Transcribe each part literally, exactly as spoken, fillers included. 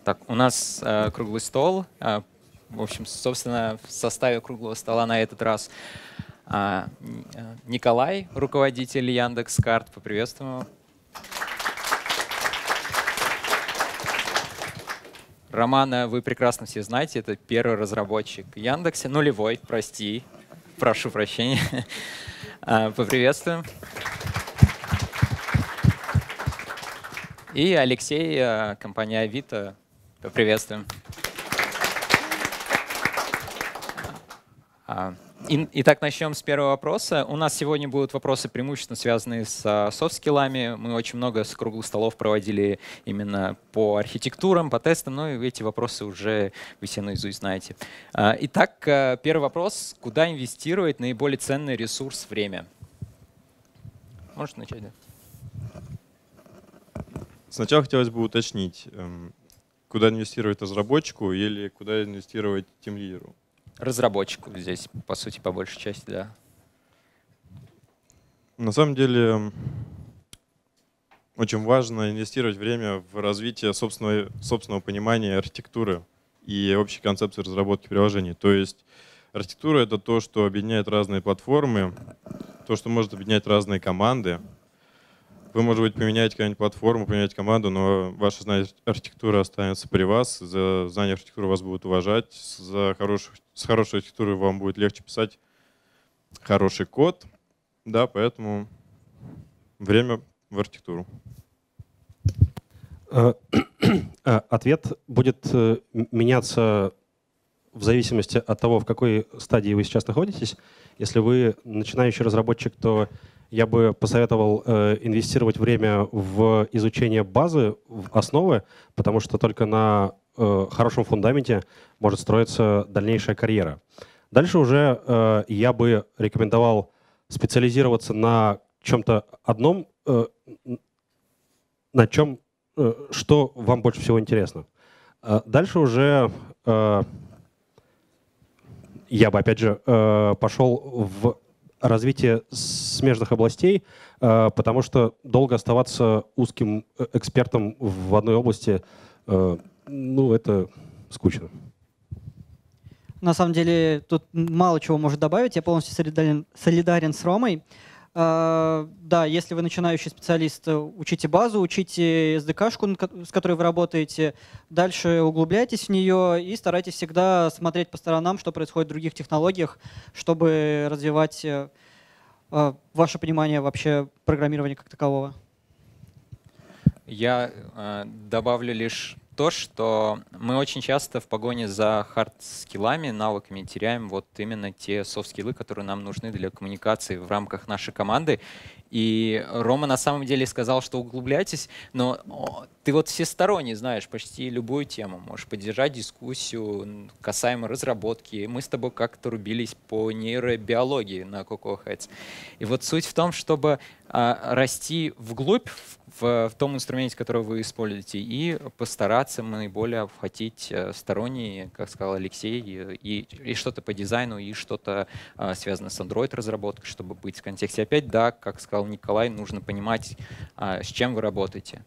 Так, у нас э, круглый стол. Э, в общем, собственно, в составе круглого стола на этот раз э, Николай, руководитель Яндекс.Карт. Поприветствуем его. Романа вы прекрасно все знаете, это первый разработчик Яндекса, нулевой, прости, прошу прощения. Поприветствуем. И Алексей, компания Авито, поприветствуем. Итак, начнем с первого вопроса. У нас сегодня будут вопросы преимущественно связанные с софт-скиллами. Мы очень много с круглых столов проводили именно по архитектурам, по тестам, но эти вопросы уже вы все наизусть знаете. Итак, первый вопрос. Куда инвестировать наиболее ценный ресурс — время? Можешь начать, да? Сначала хотелось бы уточнить, куда инвестировать разработчику или куда инвестировать тимлидеру? Разработчику здесь, по сути, по большей части, да. На самом деле, очень важно инвестировать время в развитие собственного, собственного понимания архитектуры и общей концепции разработки приложений. То есть архитектура — это то, что объединяет разные платформы, то, что может объединять разные команды. Вы, может быть, поменяете какую-нибудь платформу, поменяете команду, но ваше знание архитектуры останется при вас. За знание архитектуры вас будут уважать. За хорошую, с хорошей архитектурой вам будет легче писать хороший код. Да, поэтому время в архитектуру. Ответ будет меняться в зависимости от того, в какой стадии вы сейчас находитесь. Если вы начинающий разработчик, то я бы посоветовал э, инвестировать время в изучение базы, в основы, потому что только на э, хорошем фундаменте может строиться дальнейшая карьера. Дальше уже э, я бы рекомендовал специализироваться на чем-то одном, э, на чем, э, что вам больше всего интересно. Э, дальше уже э, я бы, опять же, э, пошел в развитие смежных областей, потому что долго оставаться узким экспертом в одной области, ну, это скучно. На самом деле тут мало чего может добавить. Я полностью солидарен, солидарен с Ромой. Да, если вы начинающий специалист, учите базу, учите эс ди кей-шку, с которой вы работаете, дальше углубляйтесь в нее и старайтесь всегда смотреть по сторонам, что происходит в других технологиях, чтобы развивать ваше понимание вообще программирования как такового. Я э, добавлю лишь то, что мы очень часто в погоне за хард-скиллами, навыками теряем вот именно те софт-скиллы, которые нам нужны для коммуникации в рамках нашей команды. И Рома на самом деле сказал, что углубляйтесь, но о, ты вот всесторонне знаешь почти любую тему, можешь поддержать дискуссию касаемо разработки. Мы с тобой как-то рубились по нейробиологии на Cocoa Heads. И вот суть в том, чтобы а, расти вглубь в, в том инструменте, который вы используете, и постараться наиболее обхватить сторонние, как сказал Алексей, и, и что-то по дизайну, и что-то а, связанное с Android-разработкой, чтобы быть в контексте. Опять, да, как сказал Николай, нужно понимать, а, с чем вы работаете.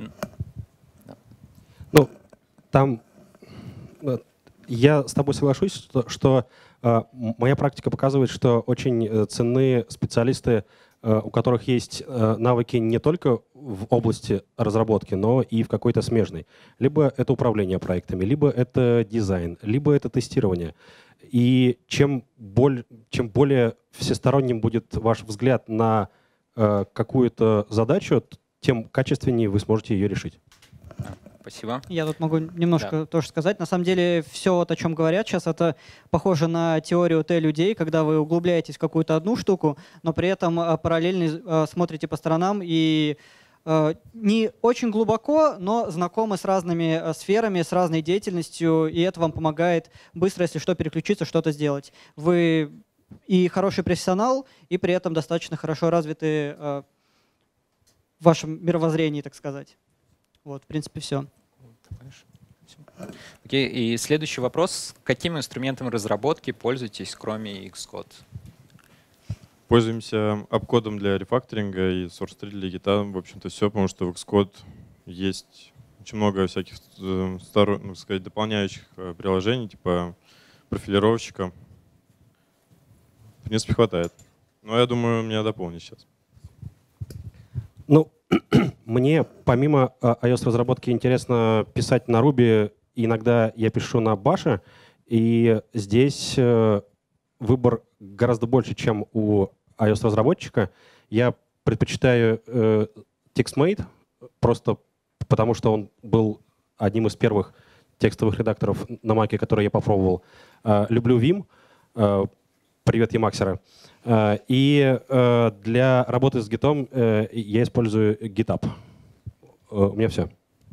Ну, там я с тобой соглашусь, что, что э, моя практика показывает, что очень ценны специалисты, э, у которых есть э, навыки не только в области разработки, но и в какой-то смежной. Либо это управление проектами, либо это дизайн, либо это тестирование. И чем, боль, чем более всесторонним будет ваш взгляд на э, какую-то задачу, тем качественнее вы сможете ее решить. Спасибо. Я тут могу немножко да. тоже сказать. На самом деле все, вот, о чем говорят сейчас, это похоже на теорию Т-людей, когда вы углубляетесь в какую-то одну штуку, но при этом параллельно смотрите по сторонам и не очень глубоко, но знакомы с разными сферами, с разной деятельностью, и это вам помогает быстро, если что, переключиться, что-то сделать. Вы и хороший профессионал, и при этом достаточно хорошо развиты в вашем мировоззрении, так сказать. Вот, в принципе, все. Окей, и следующий вопрос. Каким инструментом разработки пользуетесь, кроме Xcode? Пользуемся апкодом для рефакторинга и source три для гита. В общем-то, все, потому что в Xcode есть очень много всяких э, стор- ну, сказать, дополняющих э, приложений, типа профилировщика. В принципе, хватает. Но я думаю, меня дополнить сейчас. Ну, мне помимо iOS-разработки интересно писать на Ruby. Иногда я пишу на Bash, и здесь э, выбор гораздо больше, чем у iOS-разработчика. Я предпочитаю э, TextMate, просто потому что он был одним из первых текстовых редакторов на Mac, которые я попробовал. Э, люблю Vim. Э, привет, Emacsера. Э, и э, для работы с Git'ом э, я использую GitHub. Э, у меня все.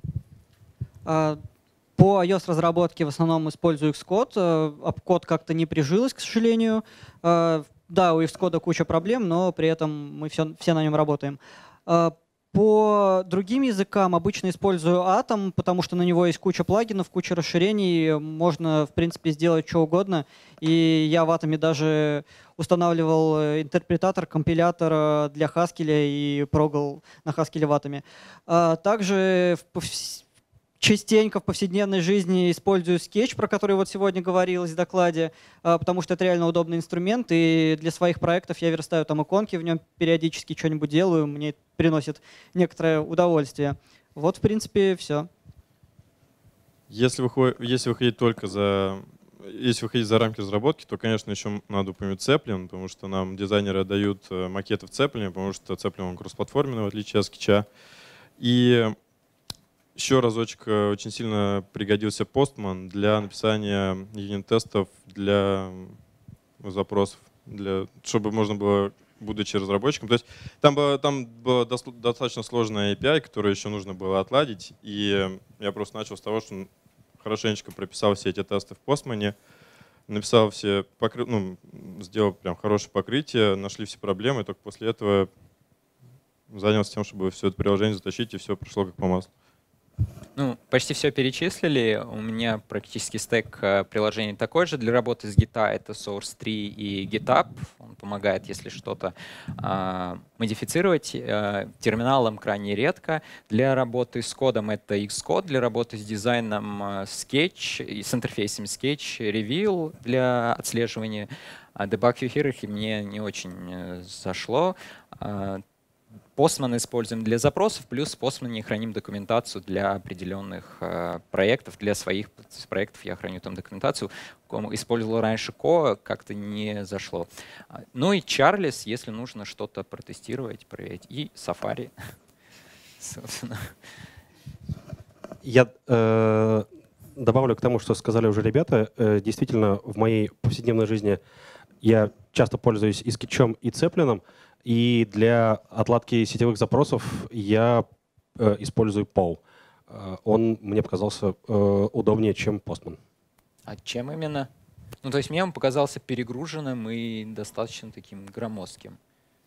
А, По iOS-разработке в основном использую Xcode. Апкод как-то не прижилось, к сожалению. А, Да, у Xcode куча проблем, но при этом мы все, все на нем работаем. А, По другим языкам обычно использую Atom, потому что на него есть куча плагинов, куча расширений. Можно, в принципе, сделать что угодно. И я в Atom даже устанавливал интерпретатор, компилятор для Haskell и прогал на Haskell в Atom. А также в повс- частенько в повседневной жизни использую Sketch, про который вот сегодня говорилось в докладе, а, потому что это реально удобный инструмент, и для своих проектов я верстаю там иконки, в нем периодически что-нибудь делаю, мне это приносит некоторое удовольствие. Вот, в принципе, все. Если выходить, если выходить только за, если выходить за рамки разработки, то, конечно, еще надо упомянуть Zeppelin, потому что нам дизайнеры дают макеты в Zeppelin, потому что Zeppelin он кроссплатформенный, в отличие от Sketch'а. И еще разочек очень сильно пригодился Postman для написания юнит-тестов для запросов, для, чтобы можно было, будучи разработчиком. То есть там было, там была достаточно сложная эй пи ай, которую еще нужно было отладить. И я просто начал с того, что хорошенечко прописал все эти тесты в Postman, написал все, покры... ну, сделал прям хорошее покрытие, нашли все проблемы, и только после этого занялся тем, чтобы все это приложение затащить, и все прошло как по маслу. Ну, почти все перечислили. У меня практически стек приложений такой же. Для работы с Git это Source три и GitHub. Он помогает, если что-то э, модифицировать. Э, терминалом крайне редко. Для работы с кодом это Xcode. Для работы с дизайном Sketch, и с интерфейсом Sketch, Reveal для отслеживания. А Debug View Hierarchy мне не очень зашло. Postman используем для запросов, плюс в Postman храним документацию для определенных э, проектов. Для своих проектов я храню там документацию. Использовал раньше Ко, как-то не зашло. Ну и Charles, если нужно что-то протестировать, проверить. И Safari, собственно. Я э, добавлю к тому, что сказали уже ребята. Э, действительно, в моей повседневной жизни я часто пользуюсь и Sketch'ом, и Zeppelin. И для отладки сетевых запросов я э, использую Pau. Э, он мне показался э, удобнее, чем Postman. А чем именно? Ну, то есть мне он показался перегруженным и достаточно таким громоздким.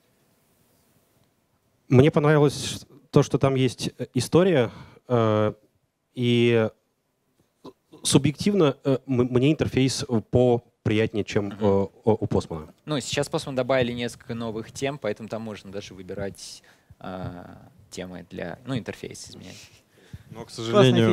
Мне понравилось то, что там есть история. Э, и субъективно э, мне интерфейс по приятнее, чем uh-huh. э, у Postman. Ну, сейчас Postman добавили несколько новых тем, поэтому там можно даже выбирать э, темы для, ну, интерфейс изменять. Но, к сожалению...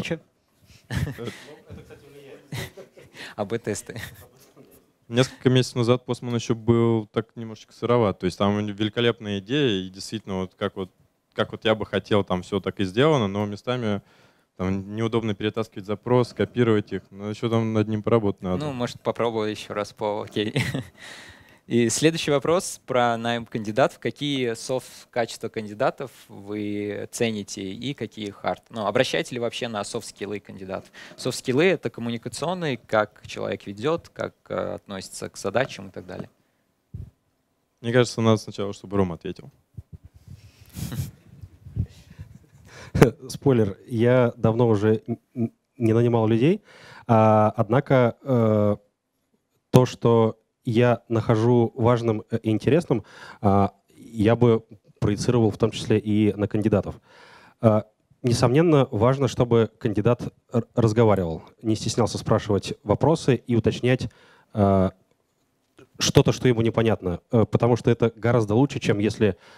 эй би тесты. Несколько месяцев назад Postman еще был так немножечко сыроват. То есть там великолепная идея, и действительно, вот как вот, как вот я бы хотел, там все так и сделано, но местами там неудобно перетаскивать запрос, копировать их. Но еще там над ним поработать надо. Ну, может, попробую еще раз по окей. И следующий вопрос про найм кандидатов. Какие софт-качества кандидатов вы цените и какие хард? Ну, обращаете ли вообще на софт-скиллы кандидатов? Софт-скиллы — это коммуникационные, как человек ведет, как э, относится к задачам и так далее. Мне кажется, надо сначала, чтобы Ром ответил. Спойлер, я давно уже не нанимал людей, а, однако э, то, что я нахожу важным и интересным, а, я бы проецировал в том числе и на кандидатов. А, несомненно, важно, чтобы кандидат разговаривал, не стеснялся спрашивать вопросы и уточнять а, что-то, что ему непонятно, потому что это гораздо лучше, чем если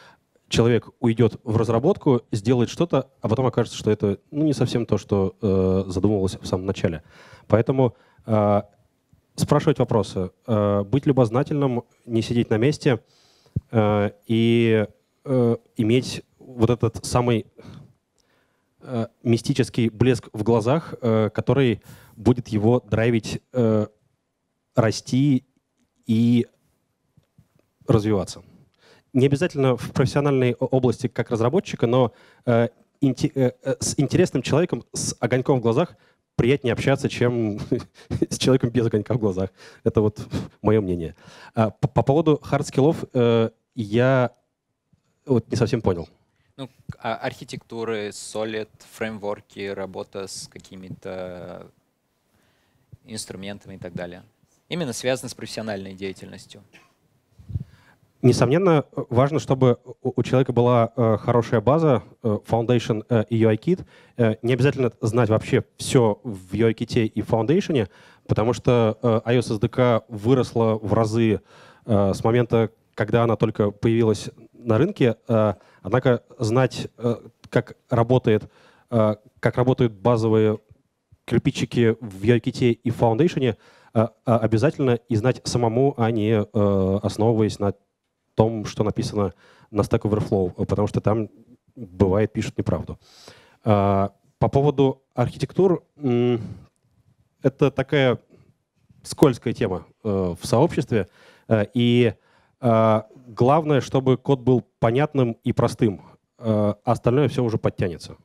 человек уйдет в разработку, сделает что-то, а потом окажется, что это ну, не совсем то, что э, задумывалось в самом начале. Поэтому э, спрашивать вопросы, э, быть любознательным, не сидеть на месте э, и э, иметь вот этот самый э, мистический блеск в глазах, э, который будет его драйвить, э, расти и развиваться. Не обязательно в профессиональной области как разработчика, но э, инте, э, с интересным человеком с огоньком в глазах приятнее общаться, чем с человеком без огонька в глазах. Это вот мое мнение. А, по, по поводу хардскиллов э, я вот не совсем понял. Ну, а архитектуры, Solid, фреймворки, работа с какими-то инструментами и так далее. Именно связано с профессиональной деятельностью. Несомненно, важно, чтобы у человека была э, хорошая база, э, Foundation э, и ю ай-Kit. Э, не обязательно знать вообще все в ю ай-Kit и Foundation, потому что э, iOS эс ди кей выросла в разы э, с момента, когда она только появилась на рынке. Э, однако знать, э, как работает, э, как работают базовые кирпичики в ю ай-Kit и Foundation, э, обязательно и знать самому, а не э, основываясь на том, что написано на Stack Overflow, потому что там, бывает, пишут неправду. По поводу архитектур, это такая скользкая тема в сообществе, и главное, чтобы код был понятным и простым, а остальное все уже подтянется.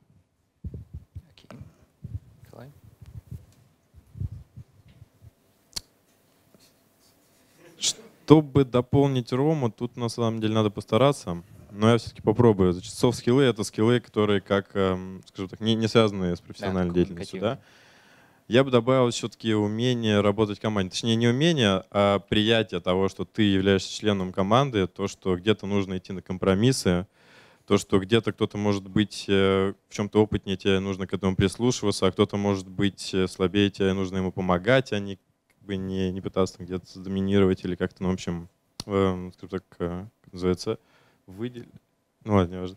Чтобы дополнить Рому, тут на самом деле надо постараться, но я все-таки попробую. Значит, софт-скиллы — это скиллы, которые, как, скажем так, не, не связаны с профессиональной да, деятельностью. Да? Я бы добавил все-таки умение работать в команде. Точнее, не умение, а приятие того, что ты являешься членом команды, то, что где-то нужно идти на компромиссы, то, что где-то кто-то может быть в чем-то опытнее, тебе нужно к этому прислушиваться, а кто-то может быть слабее, тебе нужно ему помогать, а не бы не, не пытаться там где-то доминировать или как-то, ну, в общем, э, скажем так, э, как называется, выделить. Ну ладно, не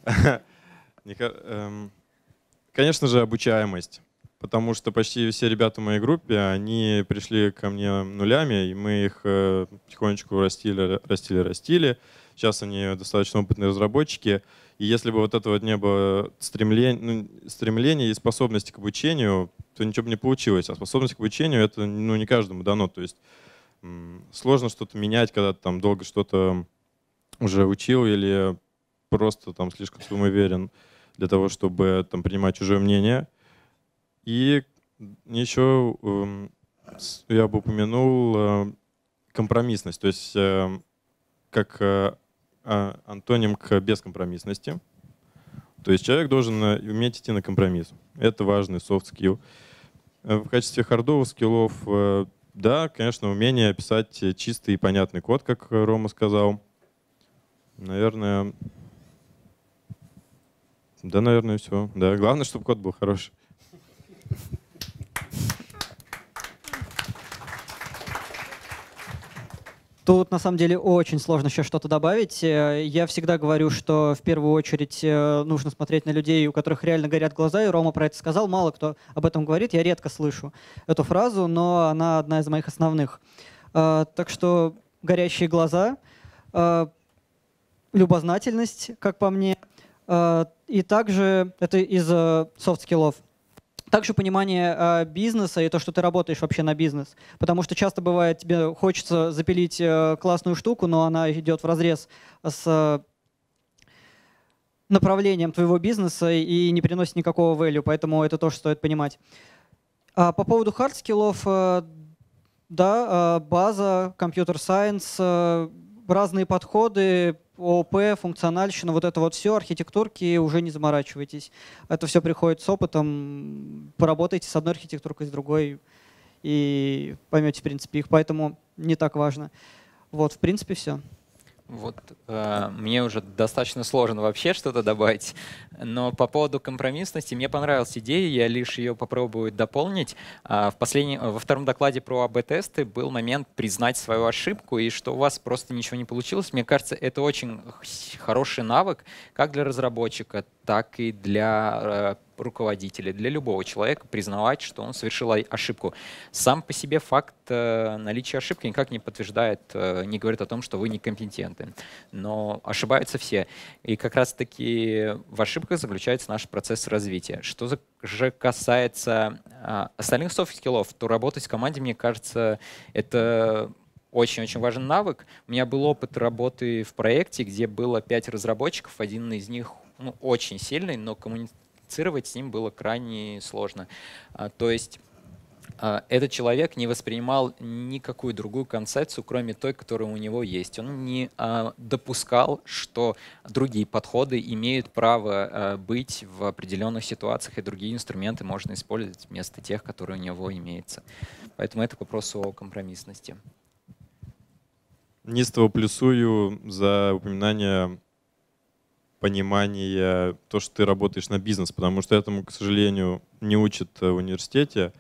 важно. Конечно же, обучаемость, потому что почти все ребята в моей группе, они пришли ко мне нулями, и мы их э, потихонечку растили, растили, растили. Сейчас они достаточно опытные разработчики. И если бы вот этого вот не было стремления, ну, стремления и способности к обучению, то ничего бы не получилось. А способность к обучению — это ну, не каждому дано. То есть сложно что-то менять, когда ты там долго что-то уже учил или просто там слишком самоуверен для того, чтобы там принимать чужое мнение. И еще я бы упомянул компромиссность. То есть как антоним к бескомпромиссности. То есть человек должен уметь идти на компромисс. Это важный soft skill. В качестве хардовых скиллов, да, конечно, умение писать чистый и понятный код, как Рома сказал. Наверное, да, наверное, все. Да, главное, чтобы код был хороший. Тут, на самом деле, очень сложно еще что-то добавить. Я всегда говорю, что в первую очередь нужно смотреть на людей, у которых реально горят глаза, и Рома про это сказал. Мало кто об этом говорит, я редко слышу эту фразу, но она одна из моих основных. Так что горящие глаза, любознательность, как по мне, и также это из софт-скиллов. Также понимание э, бизнеса и то, что ты работаешь вообще на бизнес. Потому что часто бывает, тебе хочется запилить э, классную штуку, но она идет вразрез с э, направлением твоего бизнеса и не приносит никакого value, поэтому это тоже стоит понимать. А по поводу хардскиллов, э, да, э, база, компьютер-сайенс, э, разные подходы, ООП, функциональщина, вот это вот все, архитектурки, уже не заморачивайтесь. Это все приходит с опытом. Поработайте с одной архитектуркой, с другой, и поймете, в принципе, их. Поэтому не так важно. Вот, в принципе, все. Вот э, мне уже достаточно сложно вообще что-то добавить, но по поводу компромиссности мне понравилась идея, я лишь ее попробую дополнить. А, в последнем, во втором докладе про эй би-тесты был момент признать свою ошибку и что у вас просто ничего не получилось. Мне кажется, это очень хороший навык как для разработчика, так и для э, руководителя, для любого человека признавать, что он совершил ошибку. Сам по себе факт э, наличия ошибки никак не подтверждает, э, не говорит о том, что вы некомпетентны. Но ошибаются все. И как раз-таки в ошибках заключается наш процесс развития. Что же касается э, остальных софт-скиллов, то работать в команде, мне кажется, это очень-очень важный навык. У меня был опыт работы в проекте, где было пять разработчиков, один из них ну, очень сильный, но коммуницировать с ним было крайне сложно. А, то есть а, этот человек не воспринимал никакую другую концепцию, кроме той, которая у него есть. Он не а, допускал, что другие подходы имеют право а, быть в определенных ситуациях, и другие инструменты можно использовать вместо тех, которые у него имеются. Поэтому это к вопросу о компромиссности. Неистово плюсую за упоминание понимания то, что ты работаешь на бизнес, потому что этому, к сожалению, не учат в университете.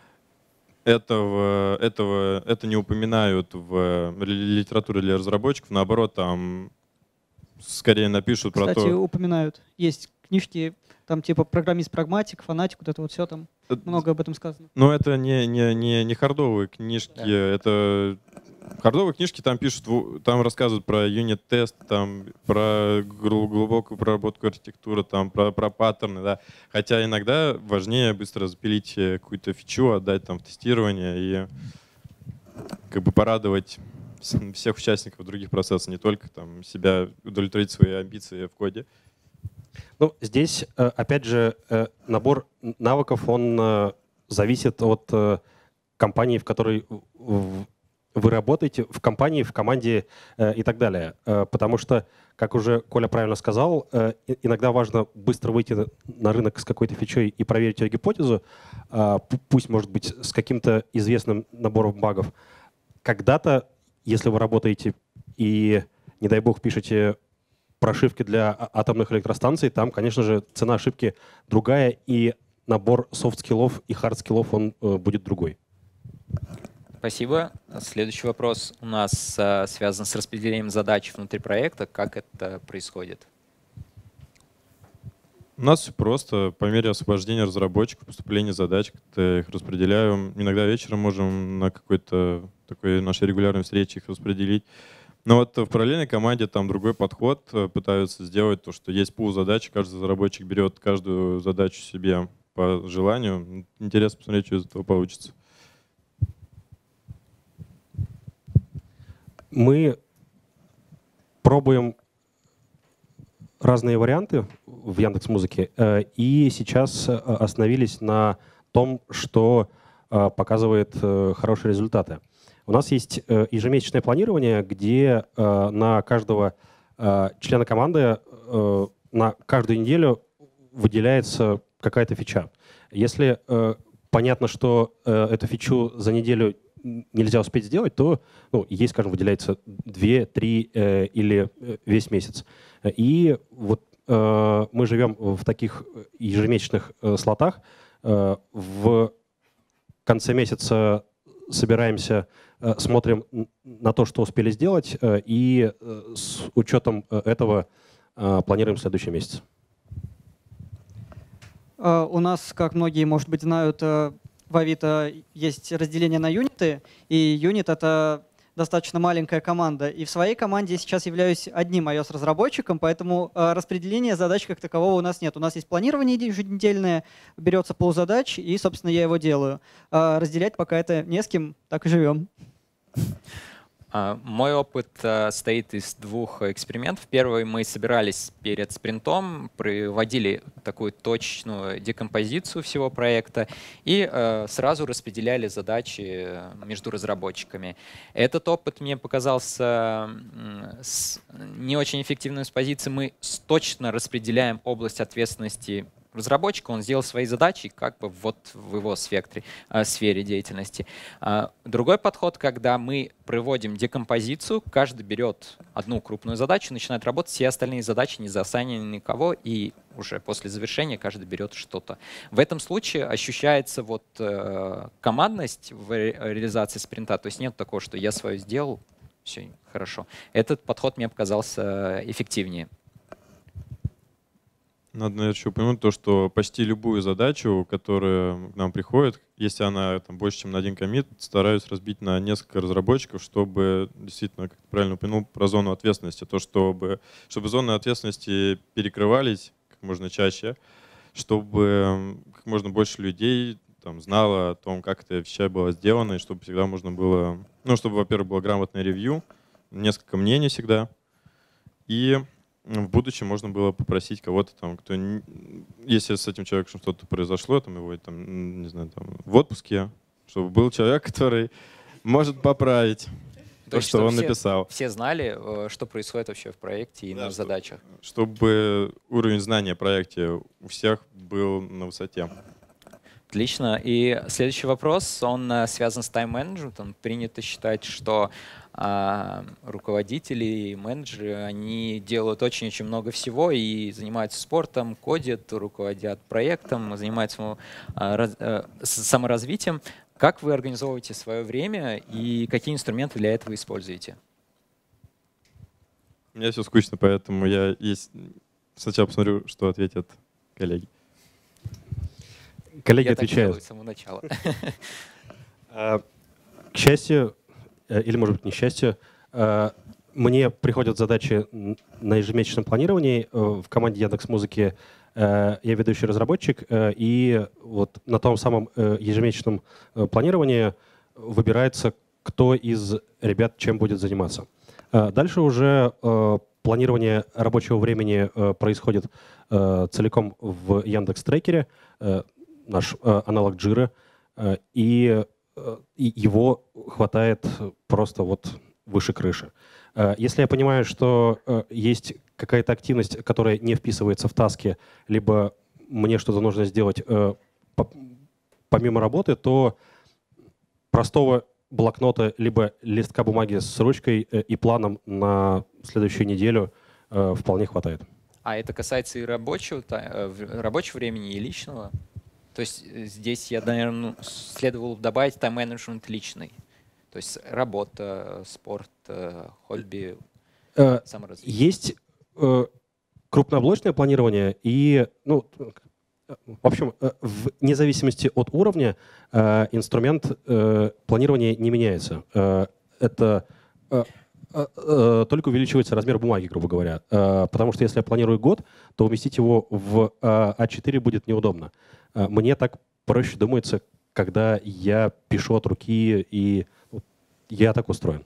Этого, этого, это не упоминают в литературе для разработчиков. Наоборот, там скорее напишут Кстати, про то… Кстати, упоминают. Есть книжки, там типа программист-прагматик, фанатик, вот это вот все там. Много об этом сказано. Но это не, не, не, не хардовые книжки, да. Это… Хардовые книжки там пишут, там рассказывают про юнит-тест, там про глубокую проработку архитектуры, там про, про паттерны, да. Хотя иногда важнее быстро запилить какую-то фичу, отдать там в тестирование и как бы порадовать всех участников других процессов, не только там себя, удовлетворить свои амбиции в коде. Ну, здесь, опять же, набор навыков, он зависит от компании, в которой вы работаете, в компании, в команде э, и так далее. Э, потому что, как уже Коля правильно сказал, э, иногда важно быстро выйти на, на рынок с какой-то фичой и проверить ее гипотезу, э, пусть, может быть, с каким-то известным набором багов. Когда-то, если вы работаете и, не дай бог, пишете прошивки для атомных электростанций, там, конечно же, цена ошибки другая, и набор софт-скиллов и хард-скиллов, он э, будет другой. Спасибо. Следующий вопрос у нас а, связан с распределением задач внутри проекта. Как это происходит? У нас все просто. По мере освобождения разработчиков, поступления задач, как-то их распределяем. Иногда вечером можем на какой-то такой нашей регулярной встрече их распределить. Но вот в параллельной команде там другой подход. Пытаются сделать то, что есть пул задач. Каждый разработчик берет каждую задачу себе по желанию. Интересно посмотреть, что из этого получится. Мы пробуем разные варианты в Яндекс.Музыке и сейчас остановились на том, что показывает хорошие результаты. У нас есть ежемесячное планирование, где на каждого члена команды на каждую неделю выделяется какая-то фича. Если понятно, что эту фичу за неделю нельзя успеть сделать, то ну, ей, скажем, выделяется две, три э, или весь месяц. И вот э, мы живем в таких ежемесячных э, слотах. Э, в конце месяца собираемся, э, смотрим на то, что успели сделать, э, и э, с учетом этого э, планируем следующий месяц. Uh, у нас, как многие, может быть, знают, uh... в Авито есть разделение на юниты, и юнит — это достаточно маленькая команда. И в своей команде я сейчас являюсь одним iOS-разработчиком, поэтому э, распределения задач как такового у нас нет. У нас есть планирование еженедельное, берется пул задач, и, собственно, я его делаю. А разделять пока это не с кем, так и живем. Мой опыт uh, состоит из двух экспериментов. Первый, мы собирались перед спринтом, проводили такую точную декомпозицию всего проекта и uh, сразу распределяли задачи между разработчиками. Этот опыт мне показался с не очень эффективным с позиции. Мы точно распределяем область ответственности разработчика, он сделал свои задачи как бы вот в его сфере, сфере деятельности. Другой подход, когда мы проводим декомпозицию, каждый берет одну крупную задачу, начинает работать, все остальные задачи не заассайнены никого, и уже после завершения каждый берет что-то. В этом случае ощущается вот командность в реализации спринта, то есть нет такого, что я свое сделал, все хорошо. Этот подход мне показался эффективнее. Надо, наверное, еще упомянуть то, что почти любую задачу, которая к нам приходит, если она там, больше, чем на один коммит, стараюсь разбить на несколько разработчиков, чтобы действительно, как ты правильно упомянул, про зону ответственности, то, чтобы, чтобы зоны ответственности перекрывались как можно чаще, чтобы как можно больше людей там, знало о том, как эта вещь была сделана, и чтобы всегда можно было, ну, чтобы, во-первых, было грамотное ревью, несколько мнений всегда, и в будущем можно было попросить кого-то там, кто, если с этим человеком что-то произошло, там его там, не знаю, там, в отпуске, чтобы был человек, который может поправить то, то что он все, написал. Все знали, что происходит вообще в проекте и да, на что, задачах. Чтобы уровень знания о проекте у всех был на высоте. Отлично. И следующий вопрос, он связан с тайм-менеджментом. Принято считать, что а, руководители и менеджеры, они делают очень-очень много всего и занимаются спортом, кодят, руководят проектом, занимаются а, раз, а, саморазвитием. Как вы организовываете свое время и какие инструменты для этого используете? У меня все скучно, поэтому я есть... сначала посмотрю, что ответят коллеги. Коллеги Я отвечают. Так с самого начала. К счастью, или, может быть, не счастью, мне приходят задачи на ежемесячном планировании. В команде Яндекс.Музыки я ведущий разработчик, и вот на том самом ежемесячном планировании выбирается, кто из ребят чем будет заниматься. Дальше уже планирование рабочего времени происходит целиком в Яндекс.Трекере, наш аналог Jira, и и его хватает просто вот выше крыши. Если я понимаю, что есть какая-то активность, которая не вписывается в таски, либо мне что-то нужно сделать помимо работы, то простого блокнота либо листка бумаги с ручкой и планом на следующую неделю вполне хватает. А это касается и рабочего, рабочего времени, и личного? То есть здесь я, наверное, следовало добавить тайм-менеджмент личный. То есть работа, спорт, хобби, э, саморазвитие. Есть э, крупноблочное планирование и, ну, в общем, вне зависимости от уровня э, инструмент э, планирования не меняется. Э, это э, э, только увеличивается размер бумаги, грубо говоря. Э, потому что если я планирую год, то уместить его в э, а четыре будет неудобно. Мне так проще думается, когда я пишу от руки, и я так устроен.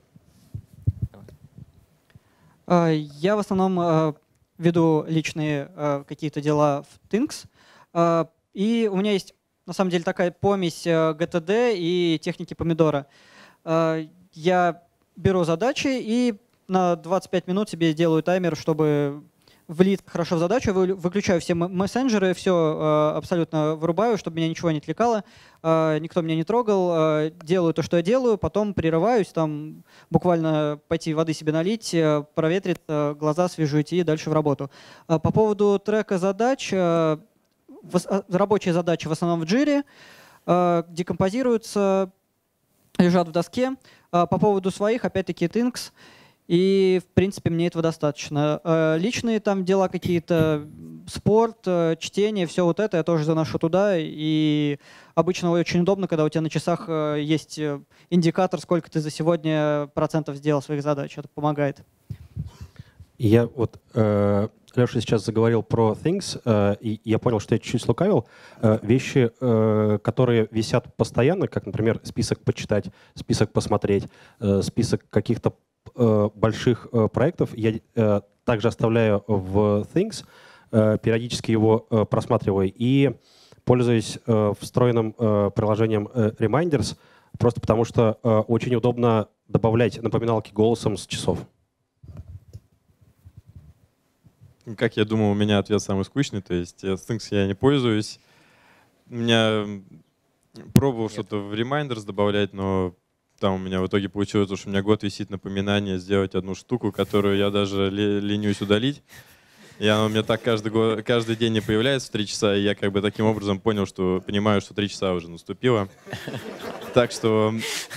Я в основном веду личные какие-то дела в Things. И у меня есть, на самом деле, такая помесь джи ти ди и техники помидора. Я беру задачи и на двадцать пять минут себе делаю таймер, чтобы влить хорошо в задачу, выключаю все мессенджеры, все абсолютно вырубаю, чтобы меня ничего не отвлекало, никто меня не трогал, делаю то, что я делаю, потом прерываюсь, там буквально пойти воды себе налить, проветрить, глаза свежу, идти дальше в работу. По поводу трека задач, рабочие задачи в основном в Jira, декомпозируются, лежат в доске. По поводу своих, опять-таки, Things. И, в принципе, мне этого достаточно. Личные там дела какие-то, спорт, чтение, все вот это я тоже заношу туда. И обычно очень удобно, когда у тебя на часах есть индикатор, сколько ты за сегодня процентов сделал своих задач. Это помогает. Я вот, э, Леша сейчас заговорил про Things, э, и я понял, что я чуть-чуть слукавил. Э, вещи, э, которые висят постоянно, как, например, список почитать, список посмотреть, э, список каких-то больших э, проектов я э, также оставляю в Things, э, периодически его э, просматриваю и пользуюсь э, встроенным э, приложением э, Reminders, просто потому что э, очень удобно добавлять напоминалки голосом с часов. как я думал, у меня ответ самый скучный, то есть Things я не пользуюсь. У меня пробовал что-то в Reminders добавлять, но там у меня в итоге получилось, что у меня год висит напоминание сделать одну штуку, которую я даже ленюсь удалить. И она у меня так каждый, год, каждый день не появляется в три часа, и я как бы таким образом понял, что понимаю, что три часа уже наступило. Так что,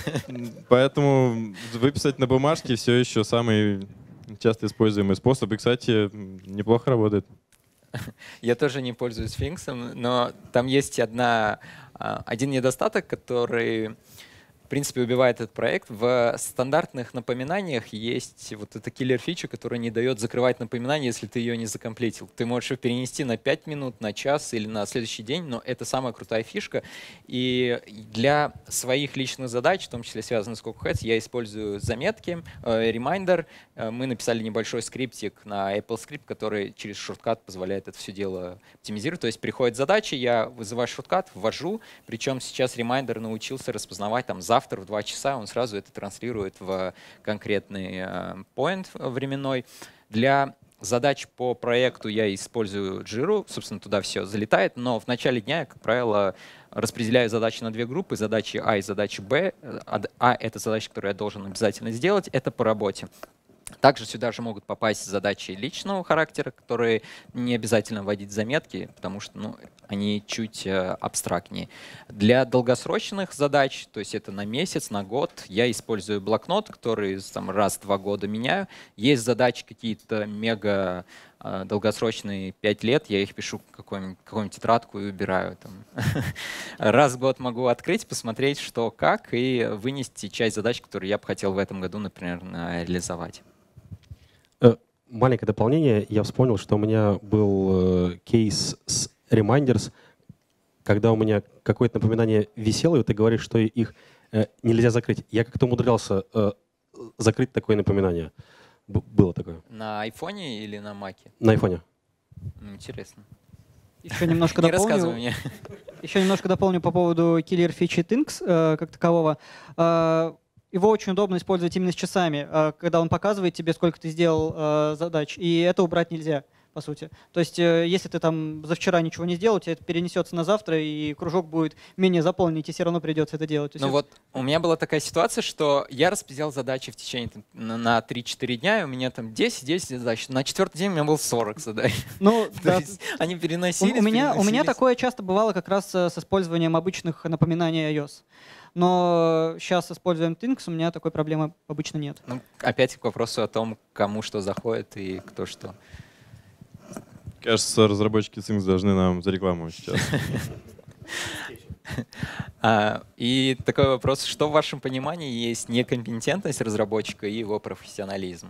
поэтому выписать на бумажке все еще самый часто используемый способ. И, кстати, неплохо работает. Я тоже не пользуюсь Things, но там есть одна, один недостаток, который, в принципе, убивает этот проект. В стандартных напоминаниях есть вот эта киллер-фича, которая не дает закрывать напоминание, если ты ее не закомплетил. Ты можешь ее перенести на пять минут, на час или на следующий день, но это самая крутая фишка. И для своих личных задач, в том числе связанных с CocoaHeads, я использую заметки, э, Reminder. Мы написали небольшой скриптик на AppleScript, который через шорткат позволяет это все дело оптимизировать. То есть приходит задача, я вызываю шорткат, ввожу, причем сейчас Reminder научился распознавать там завтра в два часа, он сразу это транслирует в конкретный point временной. Для задач по проекту я использую Jira, собственно, туда все залетает, но в начале дня я, как правило, распределяю задачи на две группы, задачи А и задачи Б. А — это задача, которую я должен обязательно сделать, это по работе. Также сюда же могут попасть задачи личного характера, которые не обязательно вводить заметки, потому что ну, они чуть э, абстрактнее. Для долгосрочных задач, то есть это на месяц, на год, я использую блокнот, который там, раз в два года меняю. Есть задачи какие-то мега э, долгосрочные, пять лет, я их пишу в какую-нибудь, какую-нибудь тетрадку и убираю. Там. Раз в год могу открыть, посмотреть, что как, и вынести часть задач, которые я бы хотел в этом году, например, реализовать. Маленькое дополнение. Я вспомнил, что у меня был э, кейс с Reminders, когда у меня какое-то напоминание висело, и ты говоришь, что их э, нельзя закрыть. Я как-то умудрялся э, закрыть такое напоминание. Б- было такое. На айфоне или на маке? На айфоне. Интересно. Еще немножко Не дополню. рассказывай мне. Еще немножко дополню по поводу killer фичи Things э, как такового. Э, Его очень удобно использовать именно с часами, э, когда он показывает тебе, сколько ты сделал э, задач, и это убрать нельзя, по сути. То есть, э, если ты там за вчера ничего не сделал, тебе это перенесется на завтра, и кружок будет менее заполнен, и тебе все равно придется это делать. То есть Ну это... вот у меня была такая ситуация, что я распределял задачи в течение там, на, на три-четыре дня, и у меня там десять задач. На четвертый день у меня было сорок задач. Ну, То да. есть они У, переносились, у, меня, у меня переносились. такое часто бывало как раз э, с использованием обычных напоминаний iOS. Но сейчас, используем Things, у меня такой проблемы обычно нет. Ну, опять к вопросу о том, кому что заходит и кто что. Кажется, разработчики Things должны нам за рекламу сейчас. А, и такой вопрос, что в вашем понимании есть некомпетентность разработчика и его профессионализм?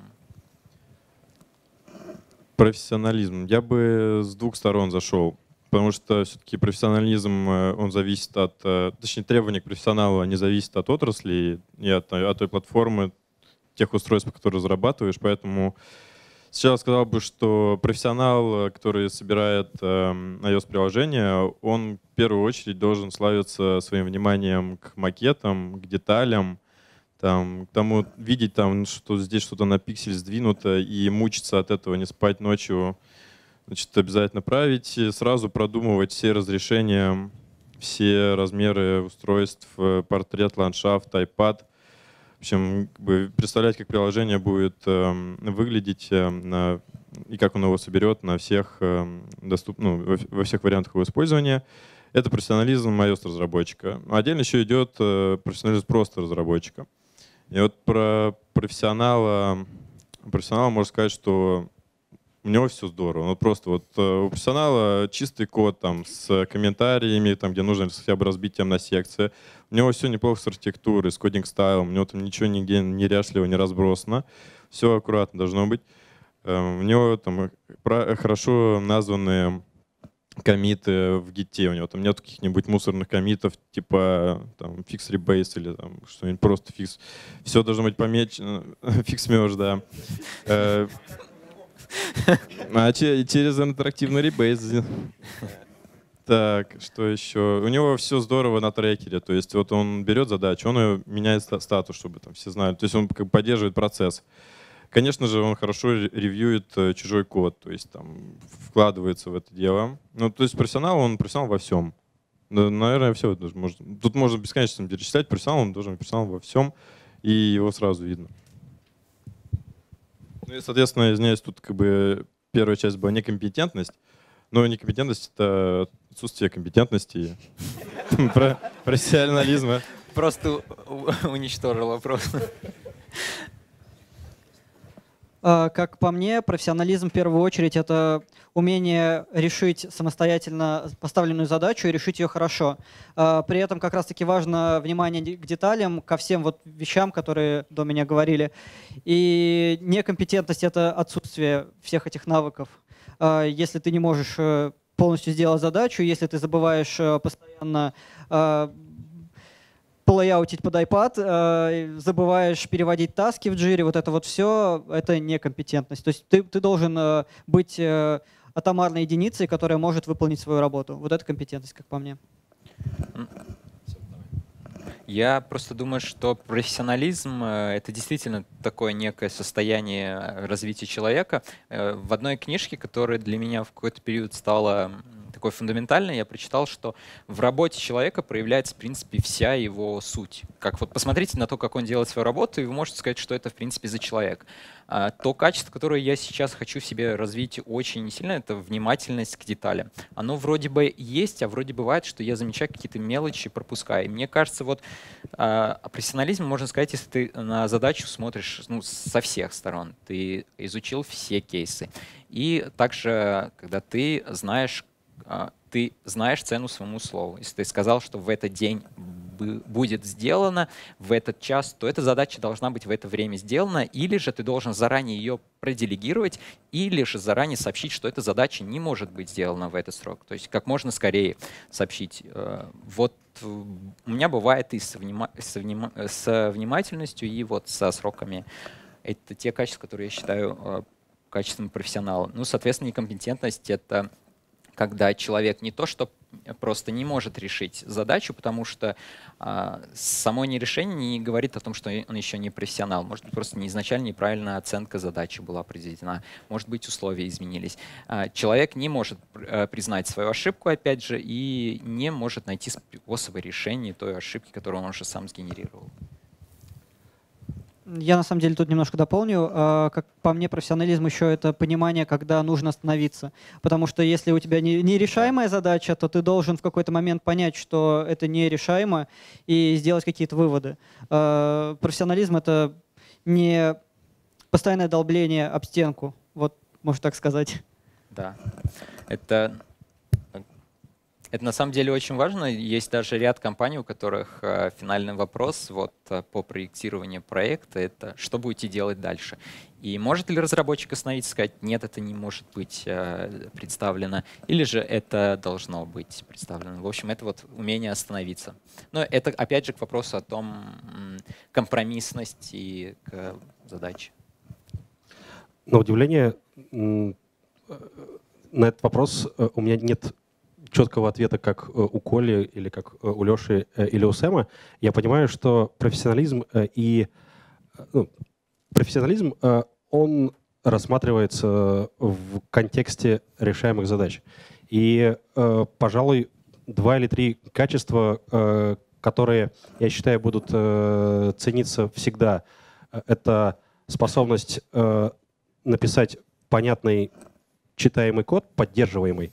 Профессионализм. Я бы с двух сторон зашел. Потому что все-таки профессионализм, он зависит от, точнее, требования к профессионалу, они зависят от отрасли и от, от той платформы, тех устройств, которые разрабатываешь. Поэтому сейчас сказал бы, что профессионал, который собирает iOS-приложение, он в первую очередь должен славиться своим вниманием к макетам, к деталям, там, к тому, видеть, там, что здесь что-то на пиксель сдвинуто и мучиться от этого, не спать ночью. Значит, обязательно править, сразу продумывать все разрешения, все размеры устройств, портрет, ландшафт, iPad. В общем, как бы представлять, как приложение будет э, выглядеть э, на, и как он его соберет на всех, э, доступ, ну, во, во всех вариантах его использования. Это профессионализм iOS-разработчика. Отдельно еще идет э, профессионализм просто разработчика. И вот про профессионала, профессионала можно сказать, что у него все здорово. Ну, просто вот у профессионала чистый код там, с комментариями, там, где нужно хотя бы разбить тем на секции. У него все неплохо с архитектурой, с кодинг-стайлом. У него там ничего нигде не ряшливо, не разбросано. Все аккуратно должно быть. У него там хорошо названные коммиты в гите. У него там нет каких-нибудь мусорных коммитов, типа там fix rebase или там что-нибудь просто fix. Все должно быть помечено. Fix merge, да. А через интерактивный ребейс. Так, что еще? У него все здорово на трекере. То есть вот он берет задачу, он ее меняет статус, чтобы там все знали. То есть он как бы поддерживает процесс. конечно же, он хорошо ревьюет чужой код, то есть там вкладывается в это дело. Ну, то есть профессионал, он профессионал во всем. Ну, наверное, все. Можно, тут можно бесконечно перечислять. Профессионал, он должен быть профессионал во всем, и его сразу видно. Ну и, соответственно, извиняюсь, тут как бы первая часть была некомпетентность, но некомпетентность — это отсутствие компетентности, профессионализма. Просто уничтожил вопрос. Как по мне, профессионализм в первую очередь — это умение решить самостоятельно поставленную задачу и решить ее хорошо. При этом как раз-таки важно внимание к деталям, ко всем вот вещам, которые до меня говорили. И некомпетентность — это отсутствие всех этих навыков. Если ты не можешь полностью сделать задачу, если ты забываешь постоянно плейаутить под iPad, э, забываешь переводить таски в джире, вот это вот все, это некомпетентность. То есть ты, ты должен э, быть э, атомарной единицей, которая может выполнить свою работу. Вот это компетентность, как по мне. Я просто думаю, что профессионализм — это действительно такое некое состояние развития человека. В одной книжке, которая для меня в какой-то период стала такой фундаментальной, я прочитал, что в работе человека проявляется, в принципе, вся его суть. Как вот посмотрите на то, как он делает свою работу, и вы можете сказать, что это, в принципе, за человек. А то качество, которое я сейчас хочу в себе развить очень сильно, это внимательность к деталям. Оно вроде бы есть, а вроде бывает, что я замечаю какие-то мелочи, пропускаю. И мне кажется, вот о профессионализме можно сказать, если ты на задачу смотришь ну, со всех сторон. Ты изучил все кейсы. И также, когда ты знаешь, ты знаешь цену своему слову. Если ты сказал, что в этот день будет сделано, в этот час, то эта задача должна быть в это время сделана, или же ты должен заранее ее проделегировать, или же заранее сообщить, что эта задача не может быть сделана в этот срок. То есть как можно скорее сообщить. Вот у меня бывает и с, внима с, внима с внимательностью, и вот со сроками. Это те качества, которые я считаю качеством профессионала. Ну, соответственно, некомпетентность — это когда человек не то, что просто не может решить задачу, потому что а, само нерешение не говорит о том, что он еще не профессионал. Может быть, просто изначально неправильная оценка задачи была произведена. Может быть, условия изменились. А, человек не может а, признать свою ошибку, опять же, и не может найти способы решения той ошибки, которую он уже сам сгенерировал. Я на самом деле тут немножко дополню. Как по мне, профессионализм еще это понимание, когда нужно остановиться. Потому что если у тебя нерешаемая задача, то ты должен в какой-то момент понять, что это нерешаемо, и сделать какие-то выводы. Профессионализм — это не постоянное долбление об стенку, вот можно так сказать. Да, это... Это на самом деле очень важно. Есть даже ряд компаний, у которых э, финальный вопрос вот, э, по проектированию проекта — это что будете делать дальше. И может ли разработчик остановиться и сказать, нет, это не может быть э, представлено, или же это должно быть представлено. В общем, это вот умение остановиться. Но это опять же к вопросу о том, компромиссности к задаче. На удивление, на этот вопрос у меня нет четкого ответа, как у Коли, или как у Леши, или у Сэма. Я понимаю, что профессионализм и ну, профессионализм, он рассматривается в контексте решаемых задач. И, пожалуй, два или три качества, которые, я считаю, будут цениться всегда, это способность написать понятный читаемый код, поддерживаемый.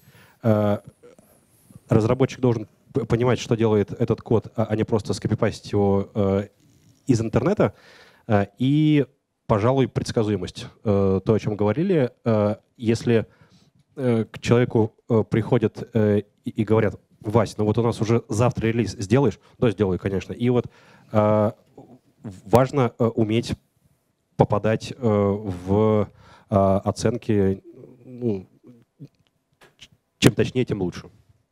Разработчик должен понимать, что делает этот код, а не просто скопипастить его э, из интернета. Э, и, пожалуй, предсказуемость. Э, то, о чем говорили. Э, если э, к человеку э, приходят э, и, и говорят: Вась, ну вот у нас уже завтра релиз, сделаешь? Да, сделаю, конечно. И вот э, важно э, уметь попадать э, в э, оценки. Ну, чем точнее, тем лучше.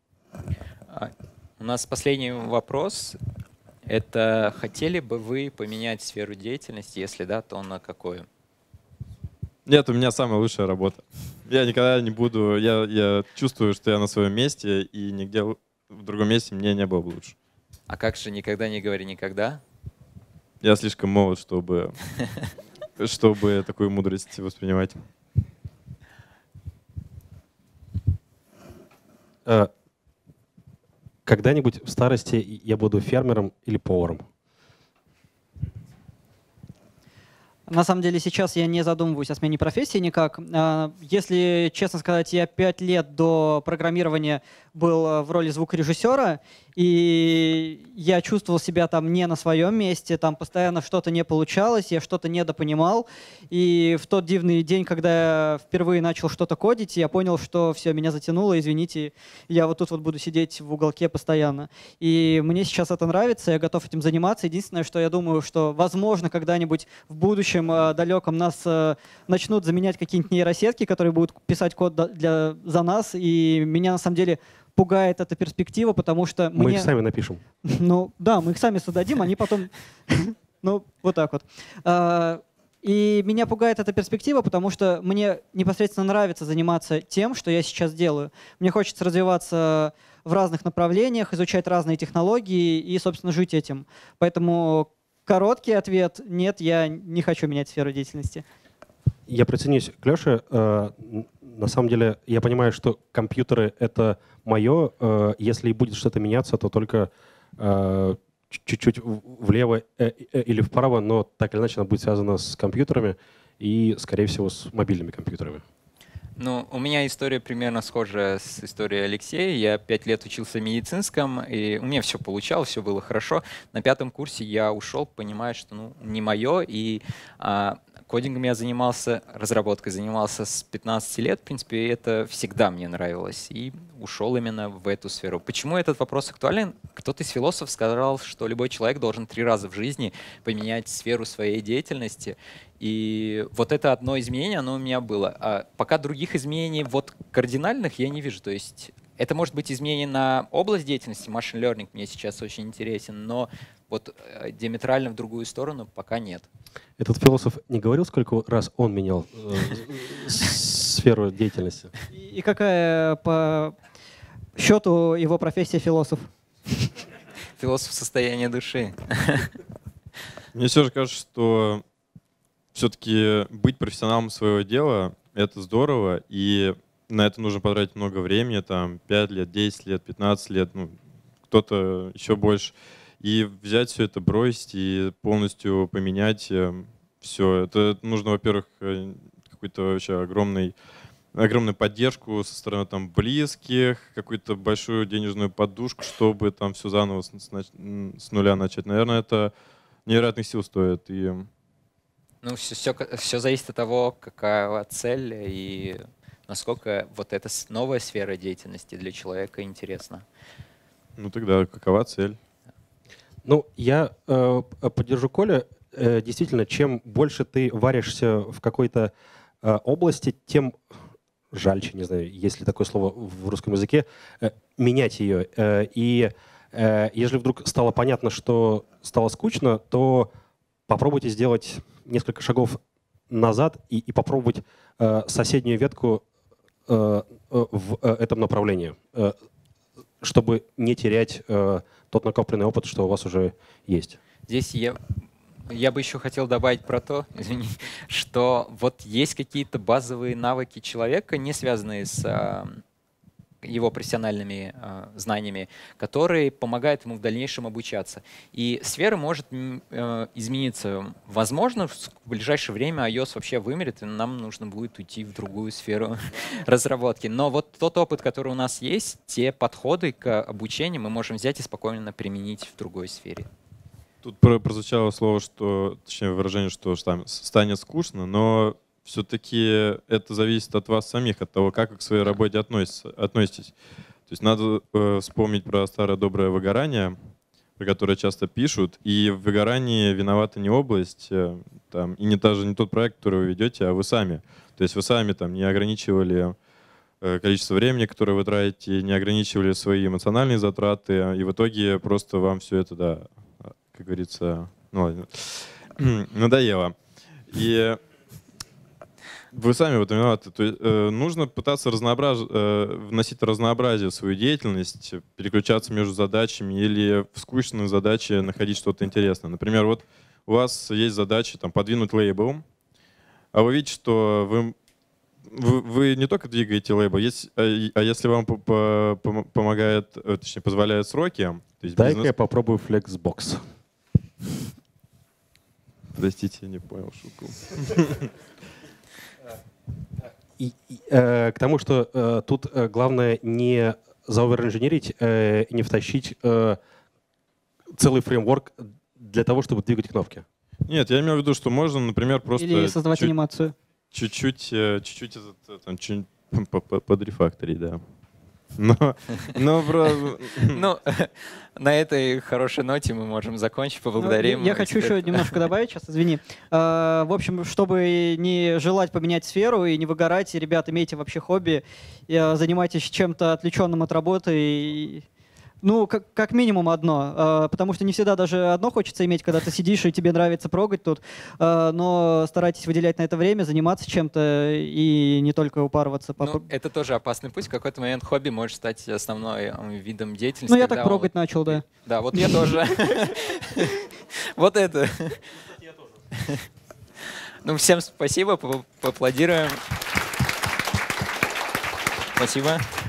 У нас последний вопрос. Это хотели бы вы поменять сферу деятельности? Если да, то на какую? Нет, у меня самая лучшая работа. Я никогда не буду... Я, я чувствую, что я на своем месте, и нигде в другом месте мне не было бы лучше. А как же никогда не говори никогда? Я слишком молод, чтобы чтобы такую мудрость воспринимать. Когда-нибудь в старости я буду фермером или поваром? На самом деле сейчас я не задумываюсь о смене профессии никак. А, Если честно сказать, я пять лет до программирования был в роли звукорежиссера, и я чувствовал себя там не на своем месте, там постоянно что-то не получалось, я что-то недопонимал. И в тот дивный день, когда я впервые начал что-то кодить, я понял, что все, меня затянуло, извините, я вот тут вот буду сидеть в уголке постоянно. И мне сейчас это нравится, я готов этим заниматься. Единственное, что я думаю, что, возможно, когда-нибудь в будущем э, далеком нас э, начнут заменять какие-нибудь нейросетки, которые будут писать код для, за нас, и меня на самом деле пугает эта перспектива, потому что Мы мне... их сами напишем. Ну да, мы их сами создадим, они потом... Ну, вот так вот. А, И меня пугает эта перспектива, потому что мне непосредственно нравится заниматься тем, что я сейчас делаю. Мне хочется развиваться в разных направлениях, изучать разные технологии и, собственно, жить этим. Поэтому короткий ответ — нет, я не хочу менять сферу деятельности. Я присоединюсь к Леше. Э, На самом деле, я понимаю, что компьютеры — это мое. Э, Если и будет что-то меняться, то только э, чуть-чуть в- влево э, э, или вправо, но так или иначе оно будет связано с компьютерами и, скорее всего, с мобильными компьютерами. Ну, у меня история примерно схожая с историей Алексея. Я пять лет учился в медицинском, и у меня все получалось, все было хорошо. На пятом курсе я ушел, понимая, что ну, не мое, и а, кодингом я занимался, разработкой занимался с пятнадцати лет. В принципе, это всегда мне нравилось, и ушел именно в эту сферу. Почему этот вопрос актуален? Кто-то из философов сказал, что любой человек должен три раза в жизни поменять сферу своей деятельности. И вот это одно изменение, оно у меня было. А пока других изменений вот кардинальных я не вижу. То есть это может быть изменение на область деятельности, machine learning мне сейчас очень интересен, но вот э, диаметрально в другую сторону пока нет. Этот философ не говорил, сколько раз он менял э, с- сферу деятельности? И и какая по счету его профессия философ? Философ состояния души. Мне все же кажется, что все-таки быть профессионалом своего дела — это здорово, и на это нужно потратить много времени, там пять лет, десять лет, пятнадцать лет, ну, кто-то еще больше. И взять все это, бросить и полностью поменять все. Это нужно, во-первых, э, какую-то вообще огромный, огромную поддержку со стороны там близких, какую-то большую денежную подушку, чтобы там все заново с, с нач- м, с нуля начать. Наверное, это невероятных сил стоит. И Ну, все, все, все зависит от того, какая цель и насколько вот эта с- новая сфера деятельности для человека интересна. ну тогда какова цель? Ну, я э, поддержу Коля. Э, действительно, чем больше ты варишься в какой-то э, области, тем жальче, не знаю, есть ли такое слово в русском языке, э, менять ее. Э, и э, если вдруг стало понятно, что стало скучно, то попробуйте сделать несколько шагов назад и, и попробовать э, соседнюю ветку э, э, в э, этом направлении, э, чтобы не терять э, тот накопленный опыт, что у вас уже есть. Здесь я, я бы еще хотел добавить про то, извини, что вот есть какие-то базовые навыки человека, не связанные с а, его профессиональными а, знаниями, которые помогают ему в дальнейшем обучаться. И сфера может м, э, измениться. Возможно, в с- в ближайшее время iOS вообще вымрет, и нам нужно будет уйти в другую сферу разработки. Но вот тот опыт, который у нас есть, те подходы к обучению мы можем взять и спокойно применить в другой сфере. Тут про- прозвучало слово, что, точнее выражение, что там станет скучно, но все-таки это зависит от вас самих, от того, как вы к своей работе относитесь. относитесь. То есть надо э, вспомнить про старое доброе выгорание, про которое часто пишут, и в выгорании виновата не область, э, там, и не даже не тот проект, который вы ведете, а вы сами. То есть вы сами там не ограничивали э, количество времени, которое вы тратите, не ограничивали свои эмоциональные затраты, и в итоге просто вам все это, да, как говорится, ну ладно, надоело. И вы сами в этом виноваты. То есть, э, нужно пытаться разнообраз... э, вносить разнообразие в свою деятельность, переключаться между задачами или в скучные задачи находить что-то интересное. Например, вот у вас есть задача там, подвинуть лейбл, а вы видите, что вы, вы, вы не только двигаете лейбл, есть, а, а если вам по -по -по помогает, точнее, позволяют сроки, то есть Дай-ка бизнес... я попробую Flexbox. Простите, я не понял шутку. И, и, э, к тому, что э, тут э, главное не заоверинженерить э, и не втащить э, целый фреймворк для того, чтобы двигать кнопки. Нет, я имею в виду, что можно, например, просто... Или создавать чуть, анимацию. Чуть-чуть, чуть-чуть там, чуть подрефакторить, да. Но, но про... Ну, на этой хорошей ноте мы можем закончить. Поблагодарим. Я, я хочу еще немножко добавить, сейчас, извини. Uh, в общем, чтобы не желать поменять сферу и не выгорать, ребят, имейте вообще хобби, uh, занимайтесь чем-то отвлеченным от работы. И... Ну, как, как минимум одно, uh, потому что не всегда даже одно хочется иметь, когда ты сидишь и тебе нравится прогать тут, uh, но старайтесь выделять на это время, заниматься чем-то и не только упарываться. По... Ну, это тоже опасный путь. В какой-то момент хобби может стать основной видом деятельности. Ну, я так прогать он... начал, да. Да, вот я тоже. Вот это. Ну, всем спасибо, поаплодируем. Спасибо.